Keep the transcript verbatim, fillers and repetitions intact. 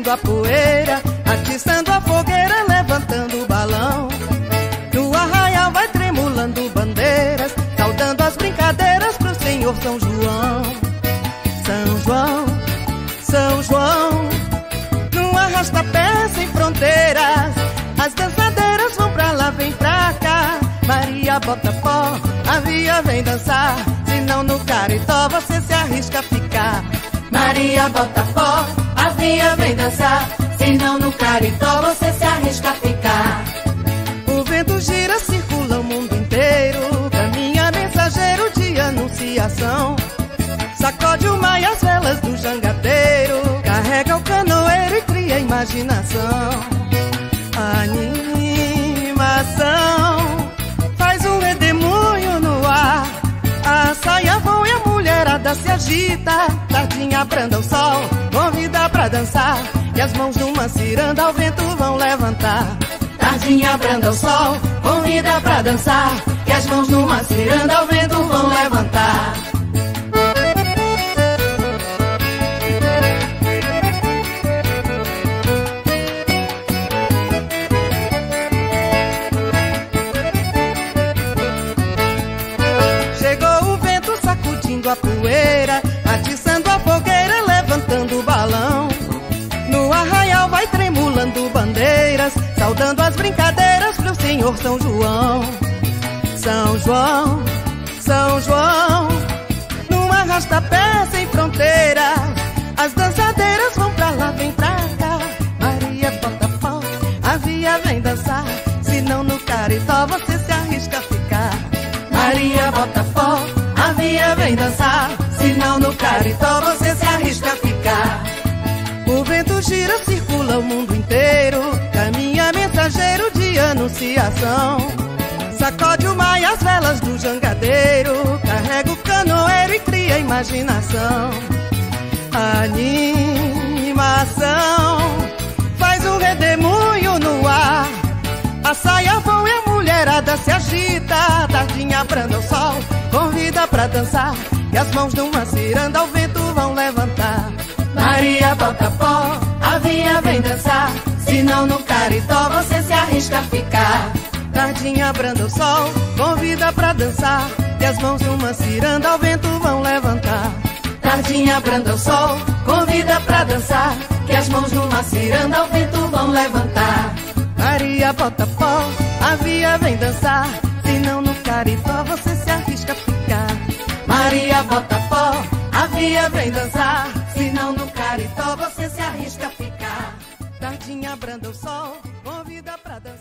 sacudindo a poeira, atiçando a fogueira, levantando o balão. No arraial vai tremulando bandeiras, saudando as brincadeiras pro Senhor São João. São João, São João, num arrasta-pé sem fronteiras, as dançadeiras vão pra lá, vem pra cá. Maria bota pó, a via vem dançar, senão no caritó você se arrisca a ficar. Maria bota pó, a via vem dançar, senão no caritó você se arrisca a ficar. O vento gira, circula o mundo inteiro, caminha mensageiro de anunciação. Sacode o mar e as velas do jangadeiro, carrega o canoeiro e cria imaginação. Animação, faz um redemoinho no ar, a saia voa e a mulherada se agita. Tardinha branda o sol, convida pra dançar, e as mãos numa ciranda ao vento vão levantar. Tardinha branda o sol, convida pra dançar, e as mãos numa ciranda ao vento vão levantar. A poeira, atiçando a fogueira, levantando o balão. No arraial vai tremulando bandeiras, saudando as brincadeiras pro Senhor São João. São João, São João, num arrasta-pé sem fronteira, as dançadeiras vão pra lá, vem pra cá. Maria bota pó, a via vem dançar, senão no caritó você se arrisca a ficar. Maria bota pó, a via vem dançar, senão no caritó você se arrisca a ficar. O vento gira, circula o mundo inteiro, caminha mensageiro de anunciação. Sacode o mar e as velas do jangadeiro, carrega o canoeiro e cria imaginação. Animação, faz um redemoinho no ar, a saia voa e a mulherada se agita. Tardinha branda o sol, convida pra dançar, e as mãos numa ciranda ao vento vão levantar. Maria bota pó, a via vem dançar, senão no caritó você se arrisca a ficar. Tardinha branda o sol, convida pra dançar, e as mãos numa ciranda ao vento vão levantar. Tardinha branda o sol, convida pra dançar, que as mãos numa ciranda ao vento vão levantar. Maria bota pó, a via vem dançar, senão no caritó você se arrisca a ficar. Maria bota pó, a via vem dançar, senão no caritó você se arrisca a ficar. Tardinha branda o sol, convida pra dançar.